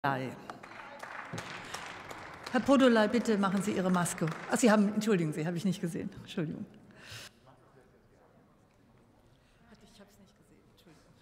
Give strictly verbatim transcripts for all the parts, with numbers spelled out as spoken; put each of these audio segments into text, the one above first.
Herr Podolai, bitte machen Sie Ihre Maske. Ach, Sie haben, entschuldigen Sie, habe ich nicht gesehen. Entschuldigung. Ich habe es nicht gesehen. Entschuldigung.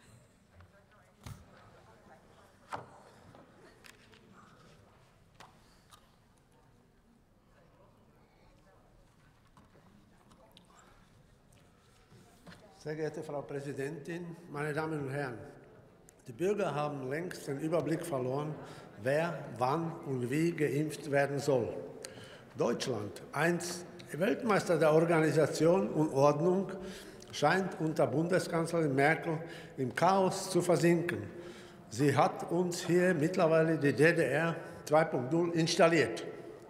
Sehr geehrte Frau Präsidentin, meine Damen und Herren! Die Bürger haben längst den Überblick verloren, wer, wann und wie geimpft werden soll. Deutschland, einst Weltmeister der Organisation und Ordnung, scheint unter Bundeskanzlerin Merkel im Chaos zu versinken. Sie hat uns hier mittlerweile die D D R zwei Punkt null installiert.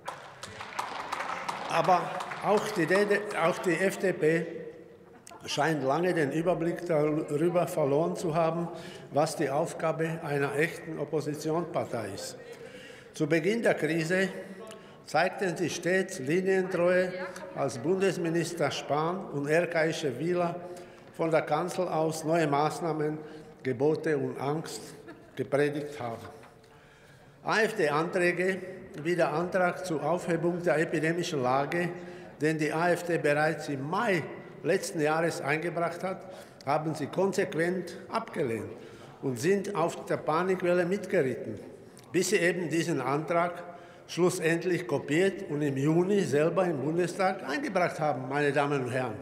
Aber auch die, D D, auch die F D P scheint lange den Überblick darüber verloren zu haben, was die Aufgabe einer echten Oppositionspartei ist. Zu Beginn der Krise zeigten sie stets Linientreue, als Bundesminister Spahn und R K Wieler von der Kanzel aus neue Maßnahmen, Gebote und Angst gepredigt haben. AfD-Anträge wie der Antrag zur Aufhebung der epidemischen Lage, den die AfD bereits im Mai letzten Jahres eingebracht hat, haben sie konsequent abgelehnt und sind auf der Panikwelle mitgeritten, bis sie eben diesen Antrag schlussendlich kopiert und im Juni selber im Bundestag eingebracht haben, meine Damen und Herren.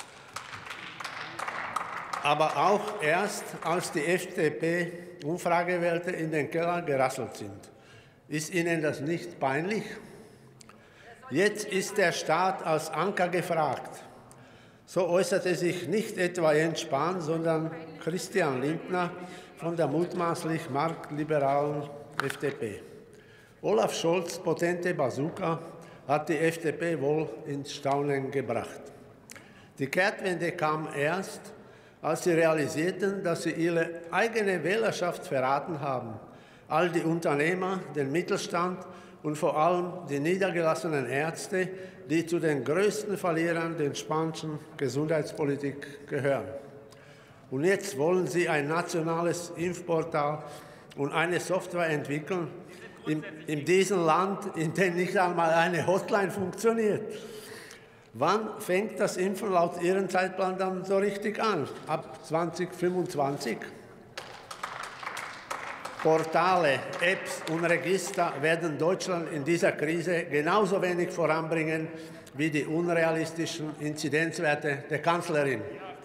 Aber auch erst, als die F D P-Umfragewerte in den Keller gerasselt sind. Ist Ihnen das nicht peinlich? Jetzt ist der Staat als Anker gefragt. So äußerte sich nicht etwa Jens Spahn, sondern Christian Lindner von der mutmaßlich marktliberalen F D P. Olaf Scholz' potente Bazooka hat die F D P wohl ins Staunen gebracht. Die Kehrtwende kam erst, als sie realisierten, dass sie ihre eigene Wählerschaft verraten haben. All die Unternehmer, den Mittelstand und vor allem die niedergelassenen Ärzte, die zu den größten Verlierern der spanischen Gesundheitspolitik gehören. Und jetzt wollen sie ein nationales Impfportal und eine Software entwickeln, in, in diesem Land, in dem nicht einmal eine Hotline funktioniert. Wann fängt das Impfen laut Ihrem Zeitplan dann so richtig an? Ab zweitausendfünfundzwanzig? Portale, Apps und Register werden Deutschland in dieser Krise genauso wenig voranbringen wie die unrealistischen Inzidenzwerte der Kanzlerin.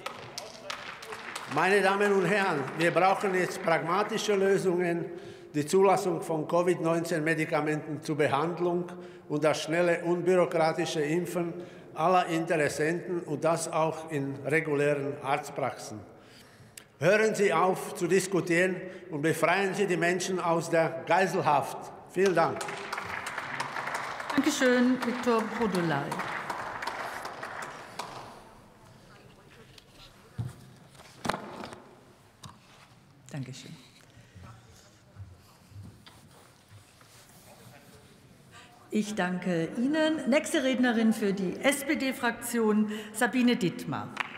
Meine Damen und Herren, wir brauchen jetzt pragmatische Lösungen, die Zulassung von Covid neunzehn Medikamenten zur Behandlung und das schnelle, unbürokratische Impfen aller Interessenten und das auch in regulären Arztpraxen. Hören Sie auf zu diskutieren und befreien Sie die Menschen aus der Geiselhaft. Vielen Dank. Danke schön, Viktor Podolai. Danke schön. Ich danke Ihnen. Nächste Rednerin für die S P D-Fraktion, Sabine Dittmar.